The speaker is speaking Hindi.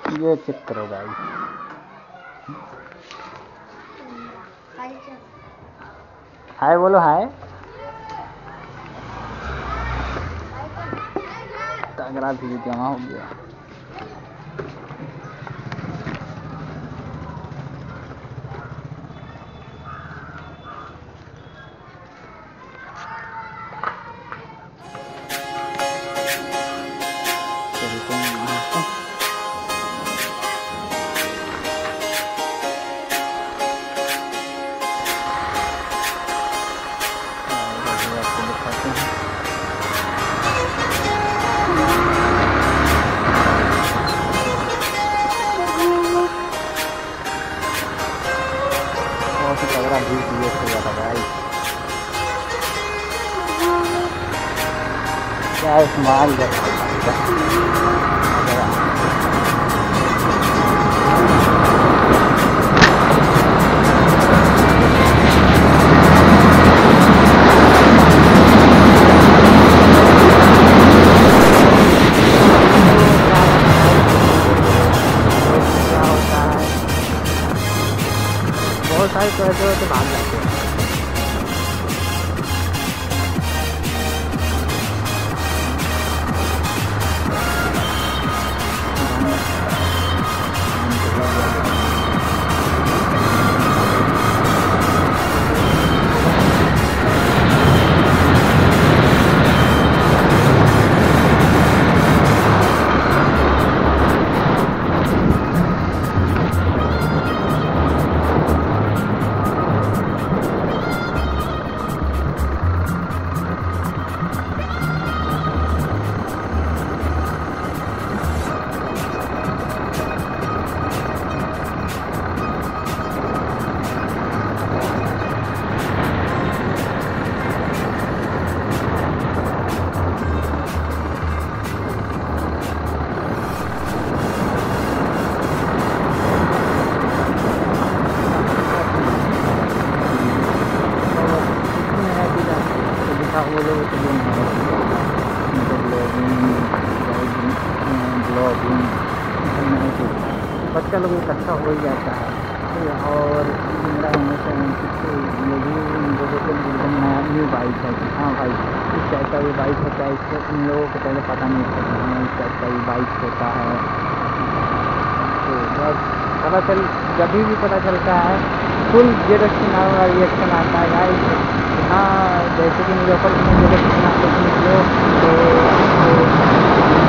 ये चेक करो भाई। हाय बोलो हाय। तगड़ा भी जमा हो गया। तगड़ा भी हो जाता भाई। क्या इस्तेमाल करता बहुत सारे तो भाग जाते हैं। वो लोग ब्लॉगिंग बच्चा लोग इकट्ठा हो ही जाता है। और मेरा हमेशा ये भी इन लोगों को एकदम नया न्यू बाइक है कि हाँ भाई इस टाइप का ये बाइक होता है। इसको इन लोगों को पहले पता नहीं था कि हाँ इस टाइप का ये बाइक होता है। तो बस पता चल जब भी पता चलता है फुल रिएक्शन आता है गाइस। हाँ जैसे कि मुजफ्फरपुर में जो निकलो तो